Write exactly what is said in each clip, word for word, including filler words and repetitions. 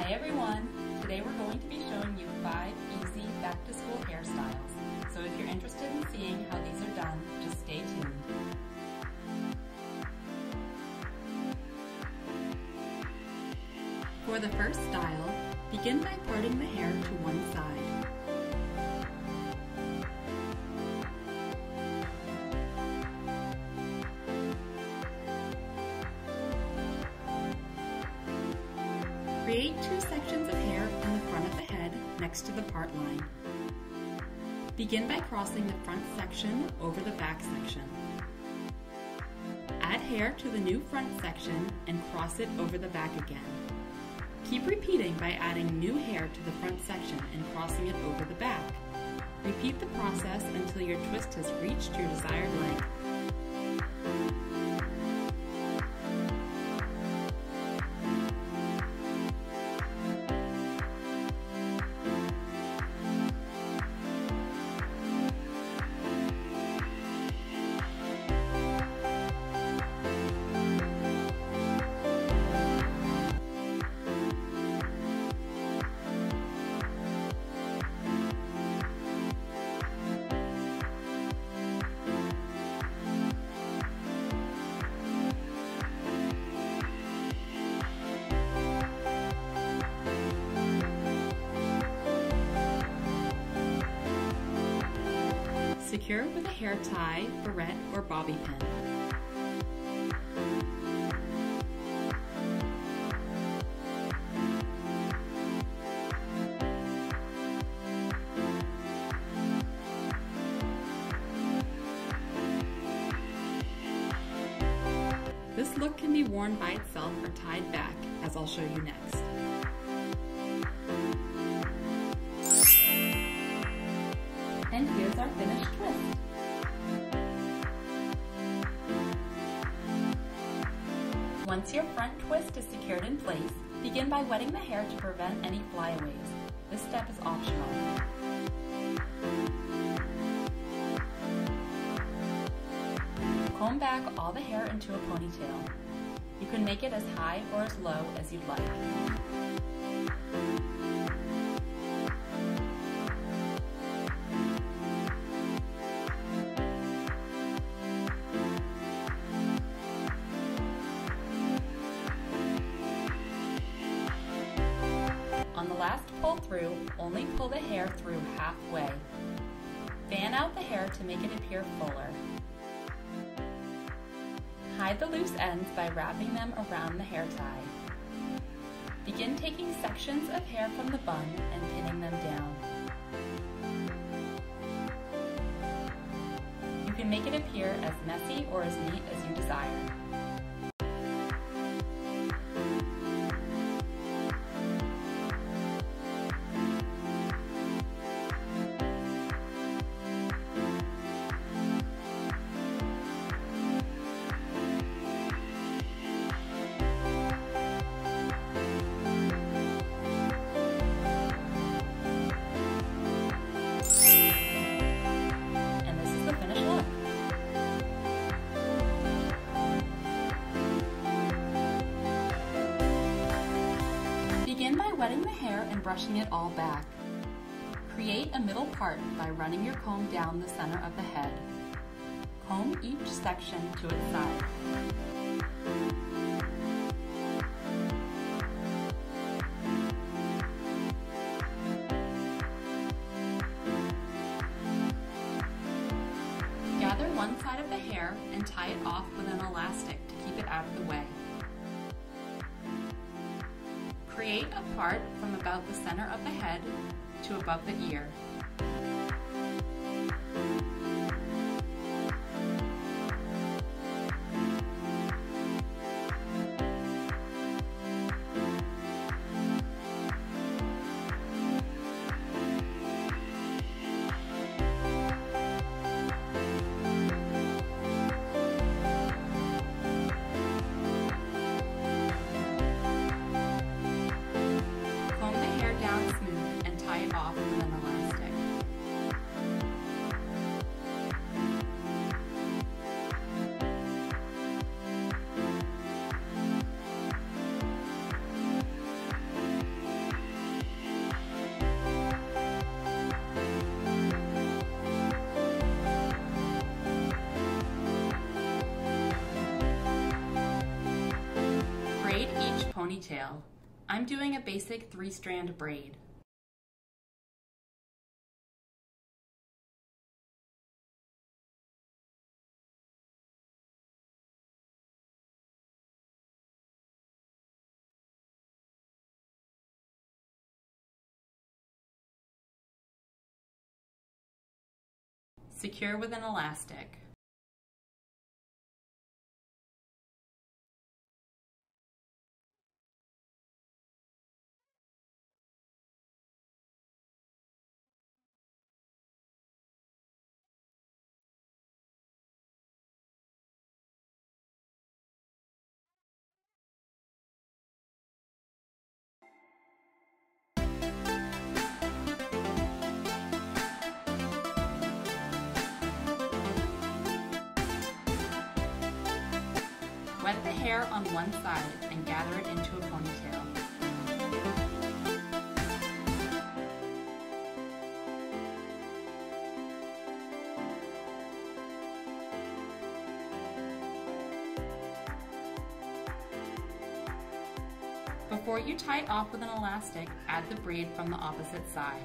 Hi everyone! Today we're going to be showing you five easy back-to-school hairstyles. So if you're interested in seeing how these are done, just stay tuned. For the first style, begin by parting the hair to one side. Create two sections of hair in the front of the head next to the part line. Begin by crossing the front section over the back section. Add hair to the new front section and cross it over the back again. Keep repeating by adding new hair to the front section and crossing it over the back. Repeat the process until your twist has reached your desired length. Secure with a hair tie, barrette, or bobby pin. This look can be worn by itself or tied back, as I'll show you next. And here's our finished twist. Once your front twist is secured in place, begin by wetting the hair to prevent any flyaways. This step is optional. Comb back all the hair into a ponytail. You can make it as high or as low as you'd like. On the last pull through, only pull the hair through halfway. Fan out the hair to make it appear fuller. Hide the loose ends by wrapping them around the hair tie. Begin taking sections of hair from the bun and pinning them down. You can make it appear as messy or as neat as you desire. Begin by wetting the hair and brushing it all back. Create a middle part by running your comb down the center of the head. Comb each section to its side. Gather one side of the hair and tie it off with an elastic to keep it out of the way. Create a part from about the center of the head to above the ear. Smooth and tie it off with an elastic. ponytail. I'm doing a basic three-strand braid. Secure with an elastic. Wet the hair on one side and gather it into a ponytail. Before you tie it off with an elastic, add the braid from the opposite side.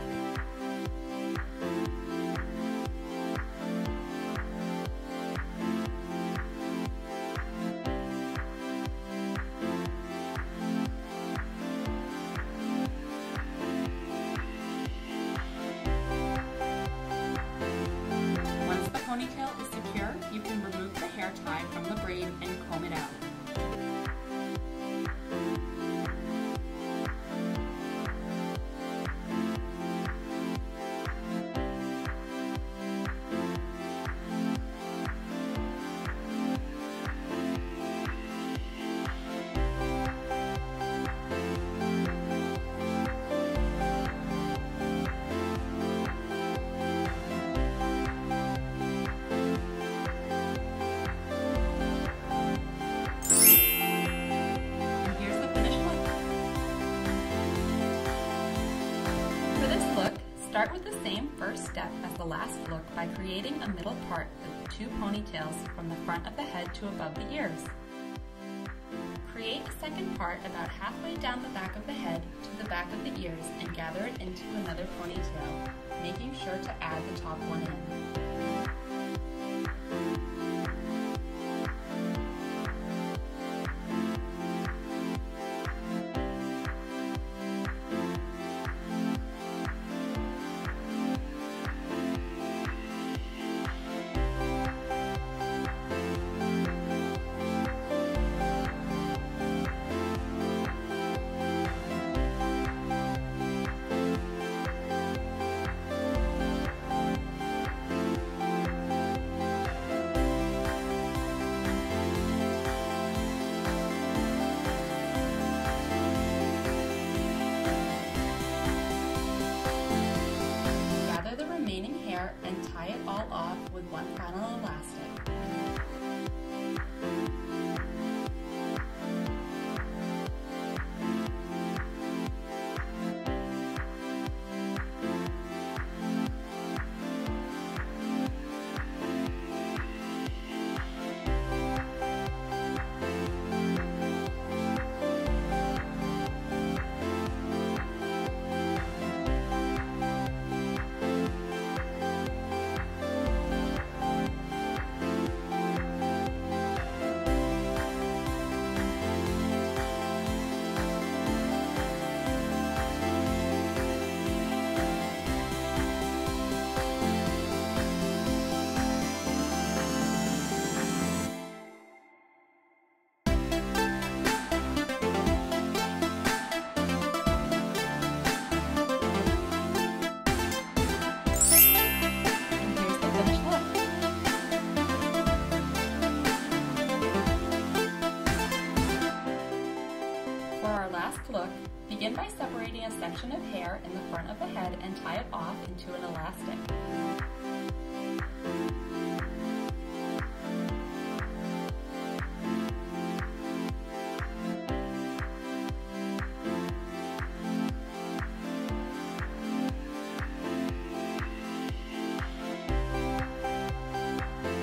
Ponytail is secure, you can remove the hair tie from the braid and comb it out. Start with the same first step as the last look by creating a middle part with two ponytails from the front of the head to above the ears. Create a second part about halfway down the back of the head to the back of the ears and gather it into another ponytail, making sure to add the top one in. And tie it all off with one final elastic. Look, begin by separating a section of hair in the front of the head and tie it off into an elastic.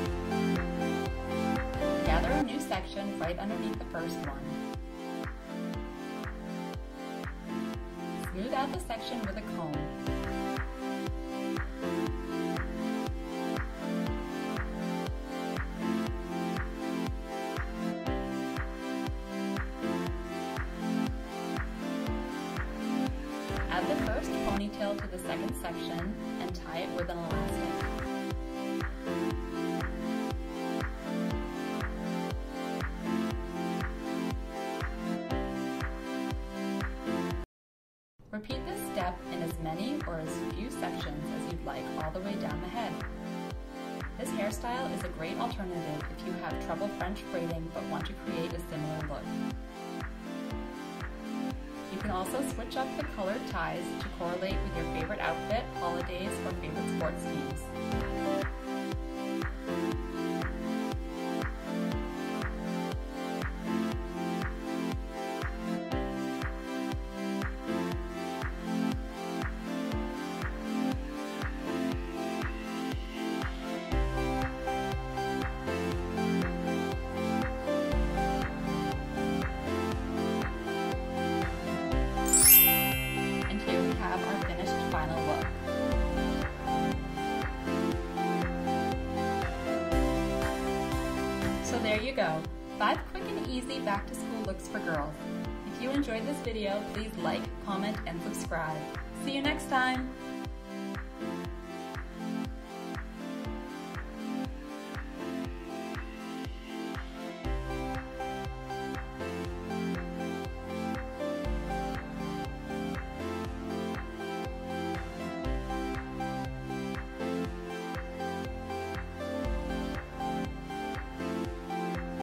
Gather a new section right underneath the first one. out the section with a comb. Add the first ponytail to the second section and tie it with an elastic. Repeat this step in as many or as few sections as you'd like all the way down the head. This hairstyle is a great alternative if you have trouble French braiding but want to create a similar look. You can also switch up the colored ties to correlate with your favorite outfit, holidays, or favorite sports teams. Our finished final look. So there you go, five quick and easy back to school looks for girls. If you enjoyed this video, please like, comment, and subscribe. See you next time!